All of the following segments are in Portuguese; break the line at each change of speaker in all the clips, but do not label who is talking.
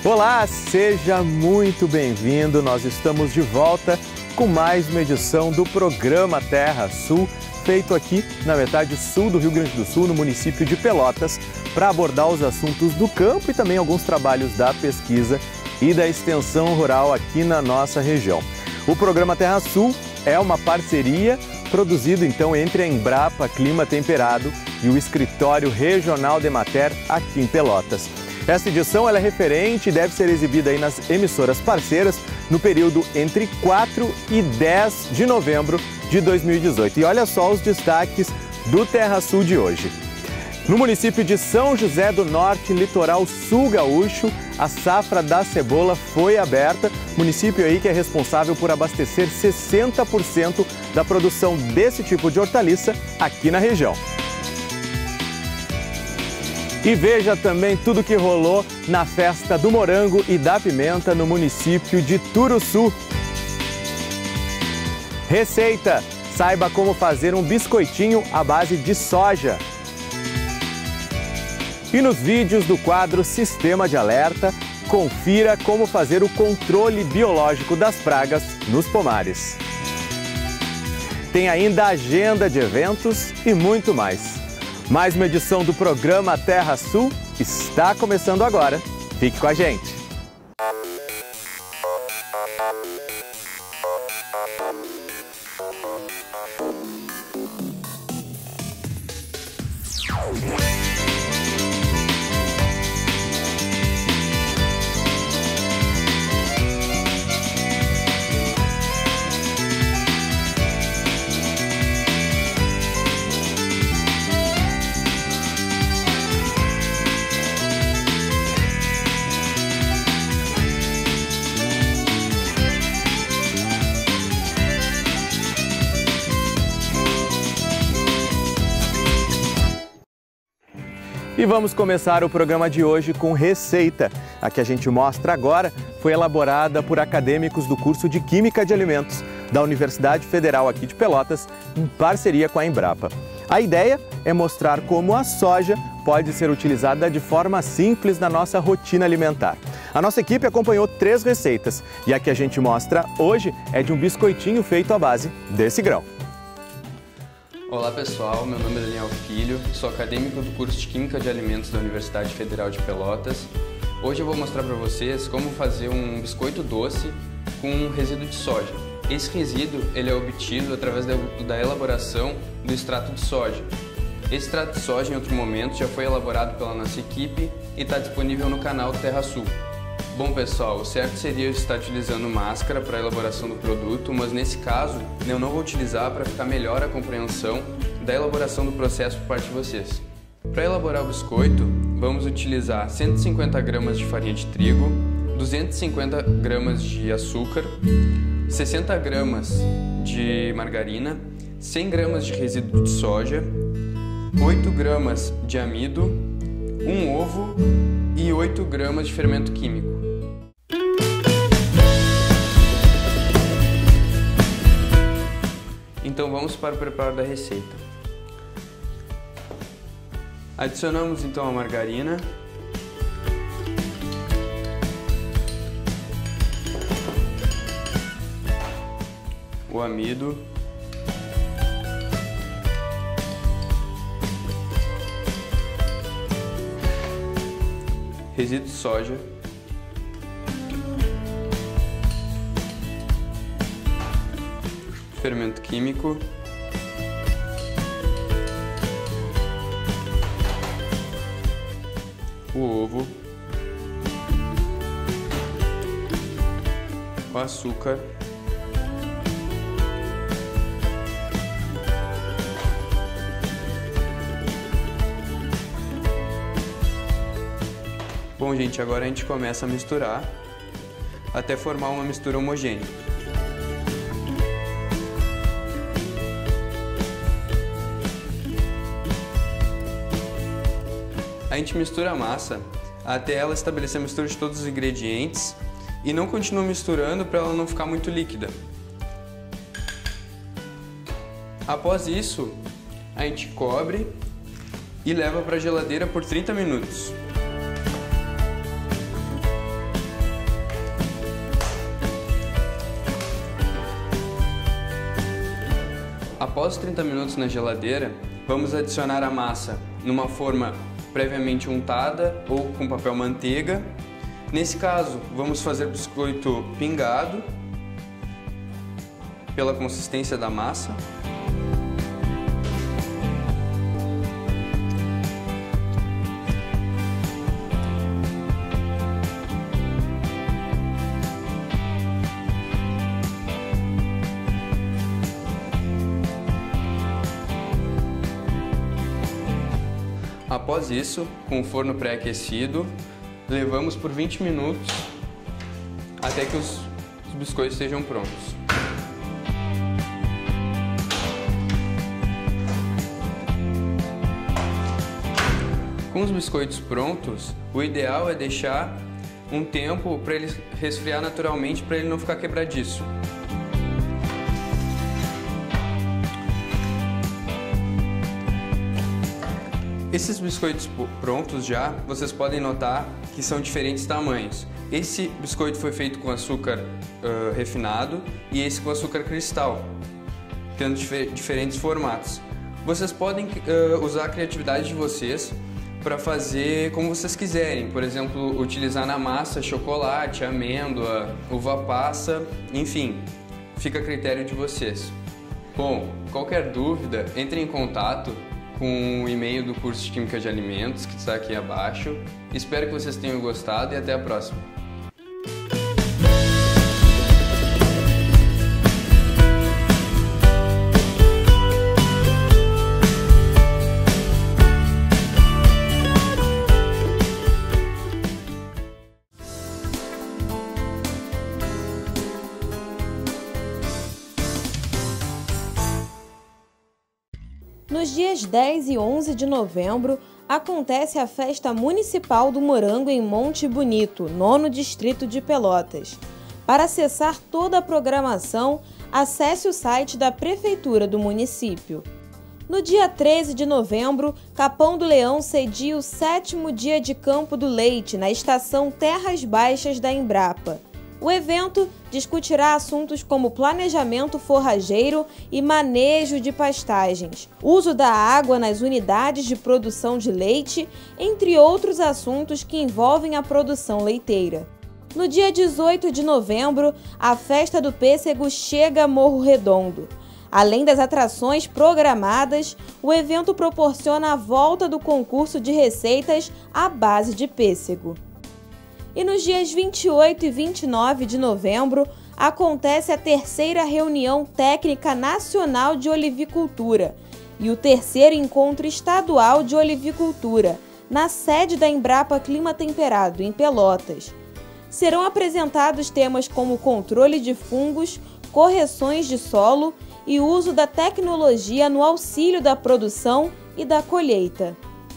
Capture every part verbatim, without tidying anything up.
Olá, seja muito bem-vindo. Nós estamos de volta com mais uma edição do programa Terra Sul, feito aqui na metade sul do Rio Grande do Sul, no município de Pelotas, para abordar os assuntos do campo e também alguns trabalhos da pesquisa e da extensão rural aqui na nossa região. O programa Terra Sul é uma parceria produzida então entre a Embrapa Clima Temperado e o Escritório Regional de Emater aqui em Pelotas. Esta edição ela é referente e deve ser exibida aí nas emissoras parceiras no período entre quatro e dez de novembro de dois mil e dezoito. E olha só os destaques do Terra Sul de hoje. No município de São José do Norte, litoral sul gaúcho, a safra da cebola foi aberta. Município aí que é responsável por abastecer sessenta por cento da produção desse tipo de hortaliça aqui na região. E veja também tudo que rolou na festa do morango e da pimenta no município de Turuçu. Receita: saiba como fazer um biscoitinho à base de soja. E nos vídeos do quadro Sistema de Alerta, confira como fazer o controle biológico das pragas nos pomares. Tem ainda a agenda de eventos e muito mais. Mais uma edição do programa Terra Sul está começando agora. Fique com a gente! E vamos começar o programa de hoje com receita. A que a gente mostra agora foi elaborada por acadêmicos do curso de Química de Alimentos da Universidade Federal aqui de Pelotas, em parceria com a Embrapa. A ideia é mostrar como a soja pode ser utilizada de forma simples na nossa rotina alimentar. A nossa equipe acompanhou três receitas e a que a gente mostra hoje é de um biscoitinho feito à base desse grão.
Olá pessoal, meu nome é Daniel Filho, sou acadêmico do curso de Química de Alimentos da Universidade Federal de Pelotas. Hoje eu vou mostrar para vocês como fazer um biscoito doce com resíduo de soja. Esse resíduo ele é obtido através da, da elaboração do extrato de soja. Esse extrato de soja em outro momento já foi elaborado pela nossa equipe e está disponível no canal Terra Sul. Bom pessoal, o certo seria eu estar utilizando máscara para a elaboração do produto, mas nesse caso eu não vou utilizar para ficar melhor a compreensão da elaboração do processo por parte de vocês. Para elaborar o biscoito, vamos utilizar cento e cinquenta gramas de farinha de trigo, duzentos e cinquenta gramas de açúcar, sessenta gramas de margarina, cem gramas de resíduo de soja, oito gramas de amido, um ovo e oito gramas de fermento químico. Então vamos para o preparo da receita. Adicionamos então a margarina, o amido, resíduo de soja, fermento químico, o ovo, o açúcar, Bom, gente, agora a gente começa a misturar até formar uma mistura homogênea. A gente mistura a massa até ela estabelecer a mistura de todos os ingredientes e não continua misturando para ela não ficar muito líquida. Após isso, a gente cobre e leva para a geladeira por trinta minutos. Após trinta minutos na geladeira, vamos adicionar a massa numa forma previamente untada ou com papel manteiga. Nesse caso, vamos fazer biscoito pingado pela consistência da massa. Após isso, com o forno pré-aquecido, levamos por vinte minutos até que os, os biscoitos estejam prontos. Com os biscoitos prontos, o ideal é deixar um tempo para ele resfriar naturalmente, para ele não ficar quebradiço. Esses biscoitos prontos já, vocês podem notar que são diferentes tamanhos. Esse biscoito foi feito com açúcar uh, refinado e esse com açúcar cristal, tendo difer diferentes formatos. Vocês podem uh, usar a criatividade de vocês para fazer como vocês quiserem. Por exemplo, utilizar na massa chocolate, amêndoa, uva passa, enfim, fica a critério de vocês. Bom, qualquer dúvida, entre em contato com o e-mail do curso de Química de Alimentos, que está aqui abaixo. Espero que vocês tenham gostado e até a próxima.
Nos dias dez e onze de novembro, acontece a Festa Municipal do Morango em Monte Bonito, nono Distrito de Pelotas. Para acessar toda a programação, acesse o site da Prefeitura do município. No dia treze de novembro, Capão do Leão cedia o sétimo dia de Campo do Leite, na estação Terras Baixas da Embrapa. O evento discutirá assuntos como planejamento forrageiro e manejo de pastagens, uso da água nas unidades de produção de leite, entre outros assuntos que envolvem a produção leiteira. No dia dezoito de novembro, a Festa do Pêssego chega a Morro Redondo. Além das atrações programadas, o evento proporciona a volta do concurso de receitas à base de pêssego. E nos dias vinte e oito e vinte e nove de novembro, acontece a terceira reunião técnica nacional de olivicultura e o terceiro encontro estadual de olivicultura, na sede da Embrapa Clima Temperado, em Pelotas. Serão apresentados temas como controle de fungos, correções de solo e uso da tecnologia no auxílio da produção e da colheita.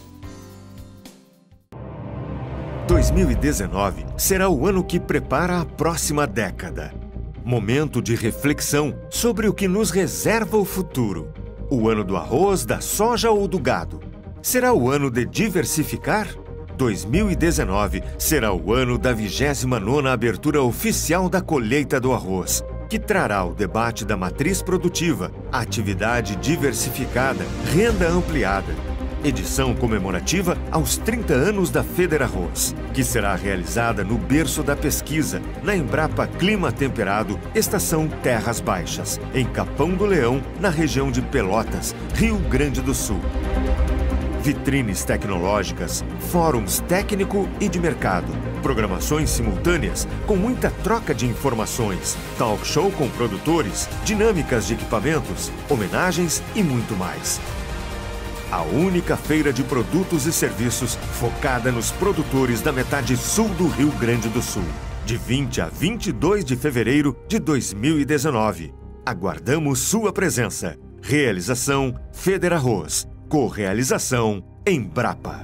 dois mil e dezenove será o ano que prepara a próxima década. Momento de reflexão sobre o que nos reserva o futuro. O ano do arroz, da soja ou do gado? Será o ano de diversificar? dois mil e dezenove será o ano da vigésima nona abertura oficial da colheita do arroz, que trará o debate da matriz produtiva, atividade diversificada, renda ampliada. Edição comemorativa aos trinta anos da Federarroz, que será realizada no berço da pesquisa, na Embrapa Clima Temperado, Estação Terras Baixas, em Capão do Leão, na região de Pelotas, Rio Grande do Sul. Vitrines tecnológicas, fóruns técnico e de mercado, programações simultâneas com muita troca de informações, talk show com produtores, dinâmicas de equipamentos, homenagens e muito mais. A única feira de produtos e serviços focada nos produtores da metade sul do Rio Grande do Sul, de vinte a vinte e dois de fevereiro de dois mil e dezenove. Aguardamos sua presença. Realização Federarroz. Correalização Embrapa.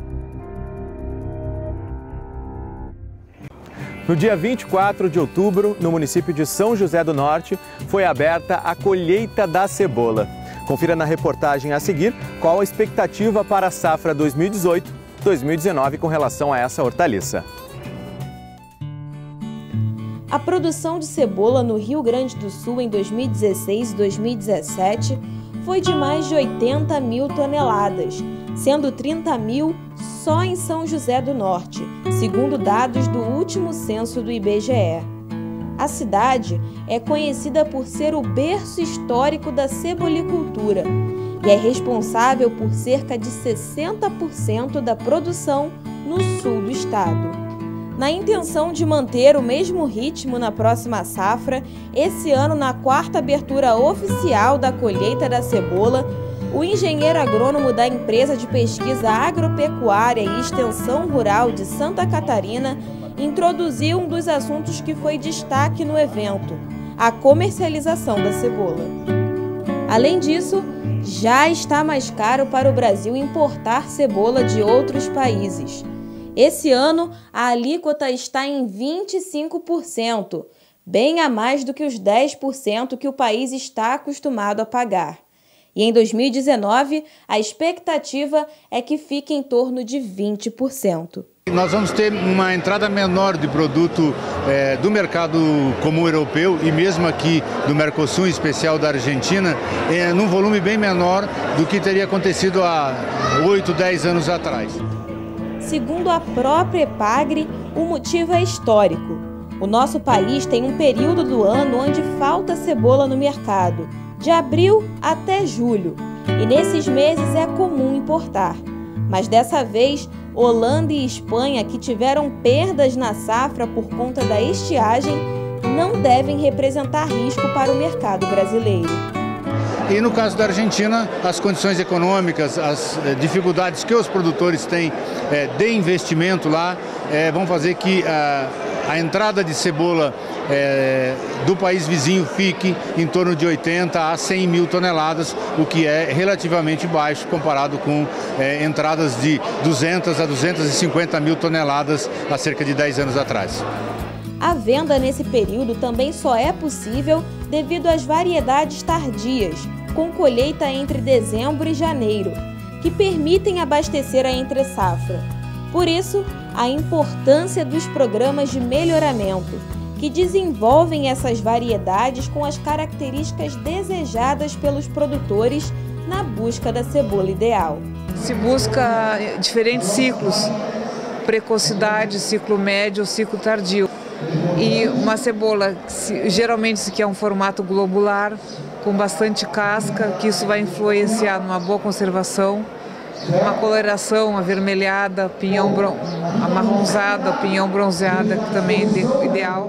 No dia vinte e quatro de outubro, no município de São José do Norte, foi aberta a colheita da cebola. Confira na reportagem a seguir qual a expectativa para a safra dois mil e dezoito dois mil e dezenove com relação a essa hortaliça.
A produção de cebola no Rio Grande do Sul em dois mil e dezesseis e dois mil e dezessete foi de mais de oitenta mil toneladas, sendo trinta mil só em São José do Norte, segundo dados do último censo do I B G E. A cidade é conhecida por ser o berço histórico da cebolicultura e é responsável por cerca de sessenta por cento da produção no sul do estado. Na intenção de manter o mesmo ritmo na próxima safra, esse ano, na quarta abertura oficial da colheita da cebola, o engenheiro agrônomo da Empresa de Pesquisa Agropecuária e Extensão Rural de Santa Catarina introduziu um dos assuntos que foi destaque no evento, a comercialização da cebola. Além disso, já está mais caro para o Brasil importar cebola de outros países. Esse ano, a alíquota está em vinte e cinco por cento, bem a mais do que os dez por cento que o país está acostumado a pagar. E em dois mil e dezenove, a expectativa é que fique em torno de vinte por cento.
Nós vamos ter uma entrada menor de produto é, do mercado comum europeu e mesmo aqui do Mercosul, em especial da Argentina, é, num volume bem menor do que teria acontecido há oito, dez anos atrás.
Segundo a própria Epagre, o motivo é histórico. O nosso país tem um período do ano onde falta cebola no mercado, de abril até julho, e nesses meses é comum importar. Mas dessa vez, Holanda e Espanha, que tiveram perdas na safra por conta da estiagem, não devem representar risco para o mercado brasileiro.
E no caso da Argentina, as condições econômicas, as dificuldades que os produtores têm é, de investimento lá, é, vão fazer que a, a entrada de cebola é, do país vizinho fique em torno de oitenta a cem mil toneladas, o que é relativamente baixo comparado com é, entradas de duzentas a duzentas e cinquenta mil toneladas há cerca de dez anos atrás.
A venda nesse período também só é possível devido às variedades tardias, com colheita entre dezembro e janeiro, que permitem abastecer a entre-safra. Por isso, a importância dos programas de melhoramento, que desenvolvem essas variedades com as características desejadas pelos produtores na busca da cebola ideal.
Se busca diferentes ciclos, precocidade, ciclo médio, ciclo tardio. E uma cebola, geralmente que é um formato globular, com bastante casca, que isso vai influenciar numa boa conservação, uma coloração avermelhada, pinhão amarronzada, pinhão bronzeada, que também é ideal.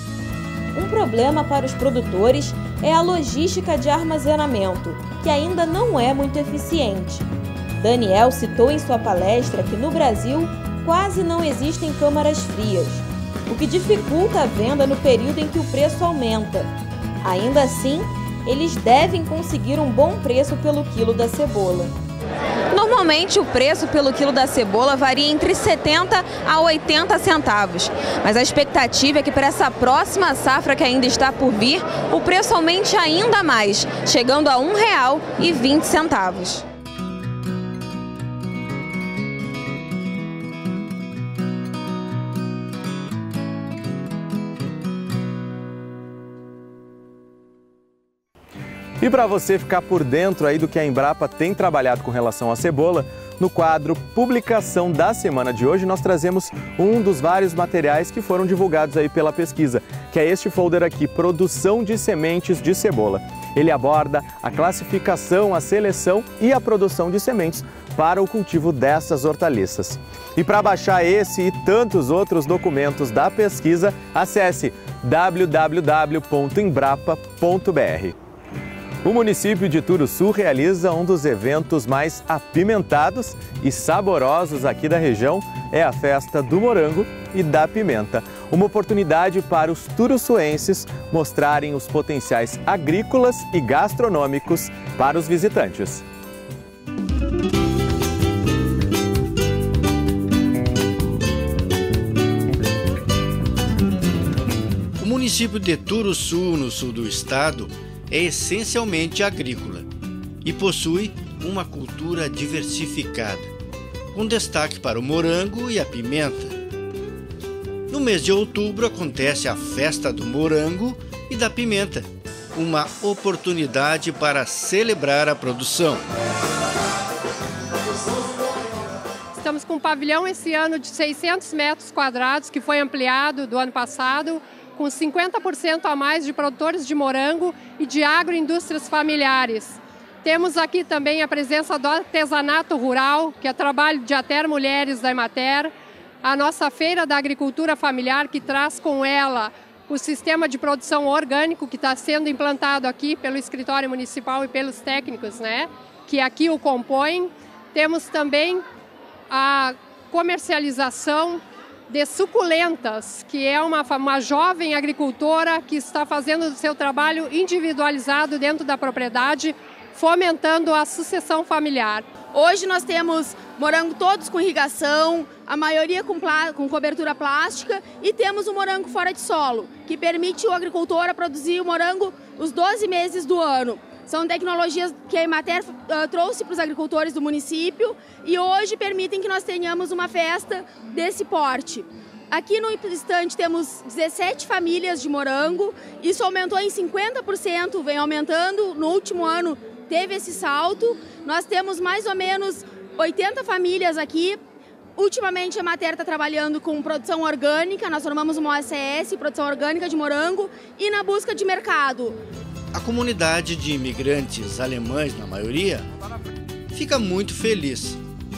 Um problema para os produtores é a logística de armazenamento, que ainda não é muito eficiente. Daniel citou em sua palestra que no Brasil quase não existem câmaras frias, o que dificulta a venda no período em que o preço aumenta. Ainda assim, eles devem conseguir um bom preço pelo quilo da cebola.
Normalmente o preço pelo quilo da cebola varia entre setenta a oitenta centavos, mas a expectativa é que para essa próxima safra que ainda está por vir, o preço aumente ainda mais, chegando a um real e vinte centavos.
E para você ficar por dentro aí do que a Embrapa tem trabalhado com relação à cebola, no quadro Publicação da Semana de hoje, nós trazemos um dos vários materiais que foram divulgados aí pela pesquisa, que é este folder aqui, Produção de Sementes de Cebola. Ele aborda a classificação, a seleção e a produção de sementes para o cultivo dessas hortaliças. E para baixar esse e tantos outros documentos da pesquisa, acesse w w w ponto embrapa ponto b r. O município de Turuçu realiza um dos eventos mais apimentados e saborosos aqui da região, é a Festa do Morango e da Pimenta. Uma oportunidade para os turuçuenses mostrarem os potenciais agrícolas e gastronômicos para os visitantes.
O município de Turuçu, no sul do estado, é essencialmente agrícola e possui uma cultura diversificada, com destaque para o morango e a pimenta. No mês de outubro acontece a Festa do Morango e da Pimenta, uma oportunidade para celebrar a produção.
Estamos com um pavilhão esse ano de seiscentos metros quadrados, que foi ampliado do ano passado, com cinquenta por cento a mais de produtores de morango e de agroindústrias familiares. Temos aqui também a presença do artesanato rural, que é trabalho de Ater Mulheres da Emater, a nossa Feira da Agricultura Familiar, que traz com ela o sistema de produção orgânico que está sendo implantado aqui pelo escritório municipal e pelos técnicos, né, que aqui o compõem. Temos também a comercialização de suculentas, que é uma, uma jovem agricultora que está fazendo o seu trabalho individualizado dentro da propriedade, fomentando a sucessão familiar.
Hoje nós temos morango todos com irrigação, a maioria com, com cobertura plástica, e temos o morango fora de solo, que permite o agricultor a produzir o morango os doze meses do ano. São tecnologias que a Emater uh, trouxe para os agricultores do município e hoje permitem que nós tenhamos uma festa desse porte. Aqui no estande temos dezessete famílias de morango, isso aumentou em cinquenta por cento, vem aumentando, no último ano teve esse salto. Nós temos mais ou menos oitenta famílias aqui. Ultimamente a Emater está trabalhando com produção orgânica, nós formamos uma O S S, produção orgânica de morango, e na busca de mercado.
A comunidade de imigrantes alemães, na maioria, fica muito feliz.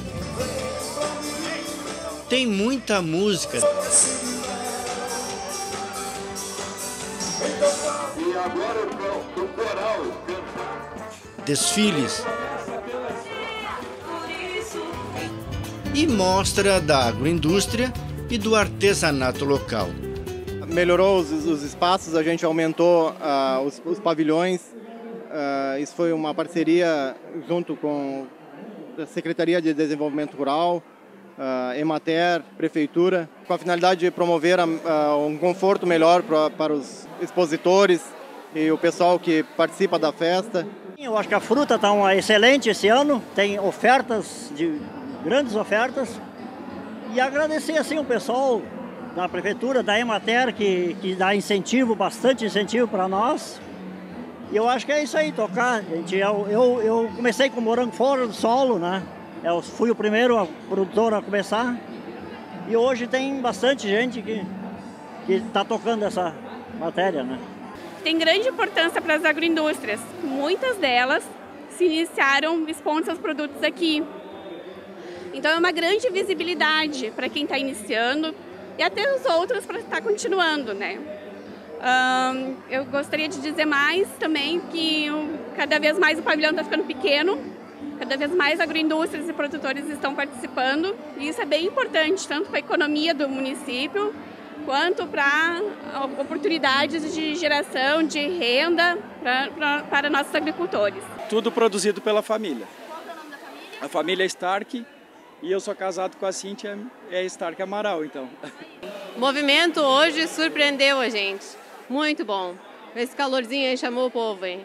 Tem muita música. Desfiles. E mostra da agroindústria e do artesanato local.
Melhorou os, os espaços, a gente aumentou uh, os, os pavilhões. Uh, isso foi uma parceria junto com a Secretaria de Desenvolvimento Rural, uh, Emater, Prefeitura, com a finalidade de promover uh, um conforto melhor pra, para os expositores e o pessoal que participa da festa.
Eu acho que a fruta está excelente esse ano, tem ofertas, de grandes ofertas, e agradecer assim o pessoal da Prefeitura, da Emater, que, que dá incentivo, bastante incentivo para nós. E eu acho que é isso aí, tocar. Gente, eu, eu, eu comecei com morango fora do solo, né? Eu fui o primeiro produtor a começar. E hoje tem bastante gente que que está tocando essa matéria, né?
Tem grande importância para as agroindústrias. Muitas delas se iniciaram expondo seus produtos aqui. Então é uma grande visibilidade para quem está iniciando, e até os outros para estar continuando, né? Um, eu gostaria de dizer mais também que cada vez mais o pavilhão está ficando pequeno, cada vez mais agroindústrias e produtores estão participando, e isso é bem importante, tanto para a economia do município, quanto para oportunidades de geração de renda pra, pra, para nossos agricultores.
Tudo produzido pela família. A família Stark. E eu sou casado com a Cíntia, é Stark Amaral, então.
O movimento hoje surpreendeu a gente. Muito bom. Esse calorzinho aí chamou o povo, hein?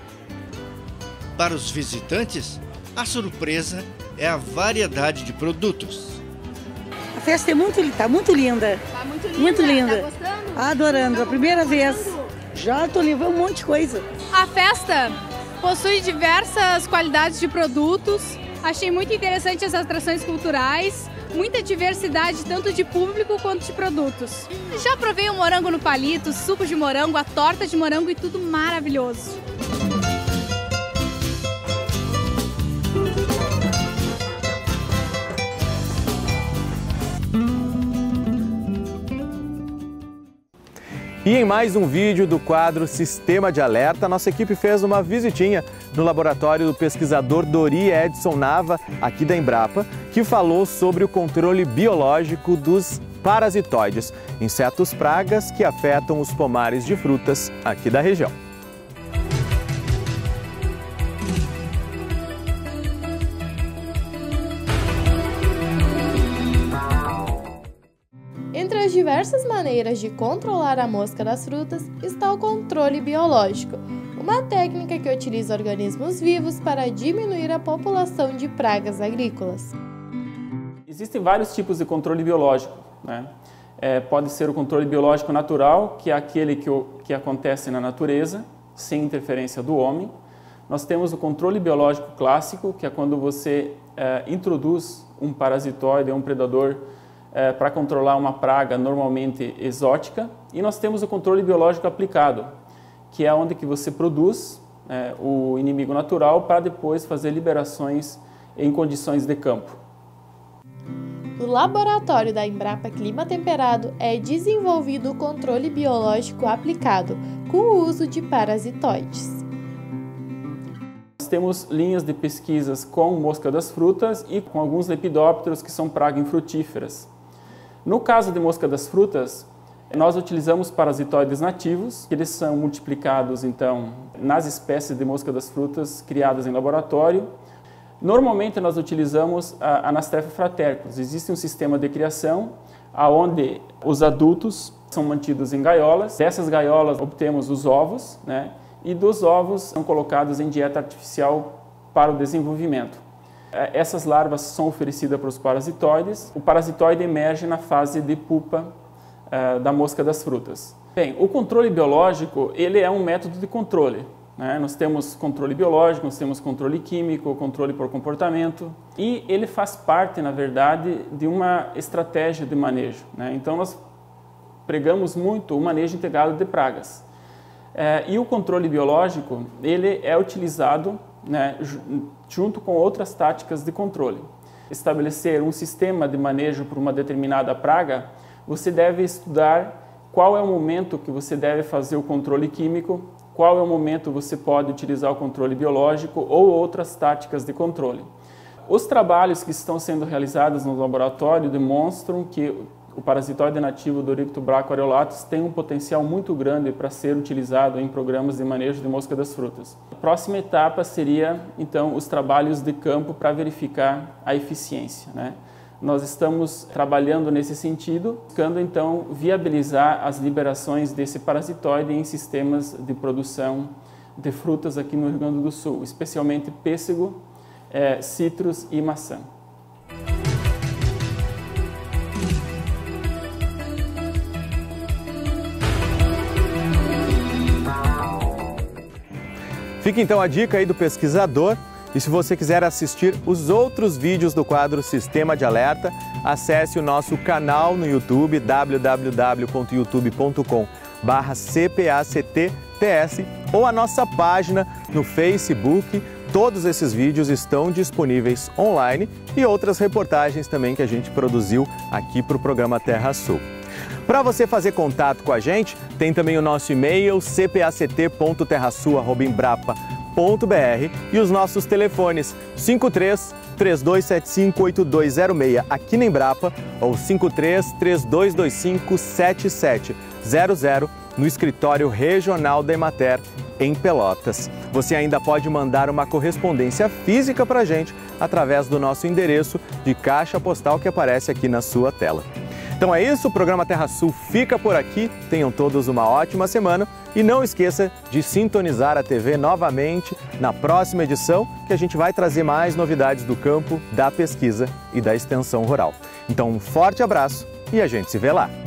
Para os visitantes, a surpresa é a variedade de produtos.
A festa é muito, tá muito linda.
Tá muito linda.
Muito linda.
Tá gostando?
Adorando.
Tá
a primeira
gostando?
vez. Já tô levando um monte de coisa.
A festa possui diversas qualidades de produtos. Achei muito interessante as atrações culturais, muita diversidade tanto de público quanto de produtos. Já provei o morango no palito, suco de morango, a torta de morango e tudo maravilhoso.
E em mais um vídeo do quadro Sistema de Alerta, nossa equipe fez uma visitinha no laboratório do pesquisador Dori Edson Nava, aqui da Embrapa, que falou sobre o controle biológico dos parasitoides, insetos pragas que afetam os pomares de frutas aqui da região.
Entre as diversas maneiras de controlar a mosca das frutas está o controle biológico, uma técnica que utiliza organismos vivos para diminuir a população de pragas agrícolas.
Existem vários tipos de controle biológico, né? É, pode ser o controle biológico natural, que é aquele que, que acontece na natureza, sem interferência do homem. Nós temos o controle biológico clássico, que é quando você é, introduz um parasitóide, um predador, é, para controlar uma praga normalmente exótica. E nós temos o controle biológico aplicado, que é onde que você produz é, o inimigo natural para depois fazer liberações em condições de campo.
No laboratório da Embrapa Clima Temperado é desenvolvido o controle biológico aplicado, com o uso de parasitoides.
Nós temos linhas de pesquisas com mosca das frutas e com alguns lepidópteros que são pragas infrutíferas. No caso de mosca das frutas, nós utilizamos parasitoides nativos, que eles são multiplicados então nas espécies de mosca das frutas criadas em laboratório. Normalmente nós utilizamos a Anastrephia fraterculus. Existe um sistema de criação onde os adultos são mantidos em gaiolas. Dessas gaiolas obtemos os ovos, né? E dos ovos são colocados em dieta artificial para o desenvolvimento. Essas larvas são oferecidas para os parasitoides. O parasitoide emerge na fase de pupa uh, da mosca das frutas. Bem, o controle biológico ele é um método de controle. Né? Nós temos controle biológico, nós temos controle químico, controle por comportamento, e ele faz parte, na verdade, de uma estratégia de manejo. Né? Então, nós pregamos muito o manejo integrado de pragas. É, e o controle biológico ele é utilizado, né, junto com outras táticas de controle. Estabelecer um sistema de manejo para uma determinada praga, você deve estudar qual é o momento que você deve fazer o controle químico, qual é o momento que você pode utilizar o controle biológico ou outras táticas de controle. Os trabalhos que estão sendo realizados no laboratório demonstram que o parasitoide nativo do Orictiobracho areolatus tem um potencial muito grande para ser utilizado em programas de manejo de mosca das frutas. A próxima etapa seria, então, os trabalhos de campo para verificar a eficiência, né? Nós estamos trabalhando nesse sentido, buscando então viabilizar as liberações desse parasitoide em sistemas de produção de frutas aqui no Rio Grande do Sul, especialmente pêssego, é, citros e maçã.
Fica então a dica aí do pesquisador. E se você quiser assistir os outros vídeos do quadro Sistema de Alerta, acesse o nosso canal no YouTube, w w w ponto youtube ponto com barra c p a c t t s, ou a nossa página no Facebook. Todos esses vídeos estão disponíveis online e outras reportagens também que a gente produziu aqui para o programa Terra Sul. Para você fazer contato com a gente, tem também o nosso e-mail c p a c t ponto terra sul arroba embrapa ponto b r e os nossos telefones cinco três, três dois sete cinco, oito dois zero seis aqui na Embrapa ou cinco três, três dois dois cinco, sete sete zero zero no escritório regional da Emater em Pelotas. Você ainda pode mandar uma correspondência física para a gente através do nosso endereço de caixa postal que aparece aqui na sua tela. Então é isso, o programa Terra Sul fica por aqui. Tenham todos uma ótima semana e não esqueça de sintonizar a T V novamente na próxima edição, que a gente vai trazer mais novidades do campo, da pesquisa e da extensão rural. Então um forte abraço e a gente se vê lá.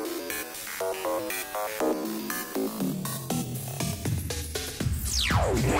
Yeah.